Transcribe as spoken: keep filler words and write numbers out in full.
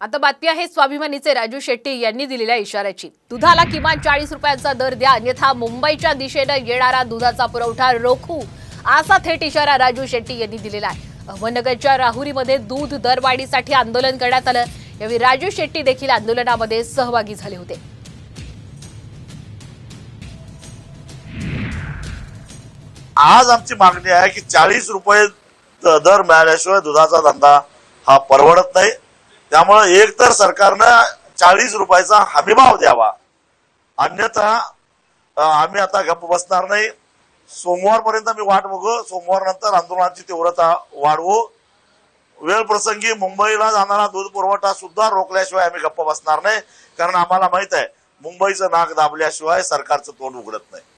आता बातमी आहे स्वाभिमानीचे राजू शेट्टी यांनी दिलेल्या इशाऱ्याची। दुधाला किमान चाळीस रुपयांचा दर द्या, अन्यथा मुंबईच्या दिशेने येणारा दुधाचा पुरवठा रोखू, असा थेट इशारा राजू शेट्टी यांनी दिलेला आहे। अहमदनगरच्या राहुरीमध्ये दूध दरवाढीसाठी आंदोलन करण्यात आलं। यावेळी राजू शेट्टी देखील आंदोलनामध्ये सहभागी झाले होते। आज आमची मागणी आहे की चाळीस रुपये दर मिळाल्याशिवाय दुधाचा धंदा हा परवडत नाही। त्यामुळे एक तर सरकारनं चाळीस रुपयाचा हमीभाव द्यावा, अन्यथा आम्ही आता गप्प बसणार नाही। सोमवारपर्यंत मी वाट बघू, सोमवार नंतर आंदोलनाची तीव्रता वाढवू। वेळ प्रसंगी मुंबईला जाणारा दूध पुरवठा सुद्धा रोखल्याशिवाय आम्ही गप्प बसणार नाही, कारण आम्हाला माहित आहे मुंबईचं नाक दाबल्याशिवाय सरकारचं तोंड उघडत नाही।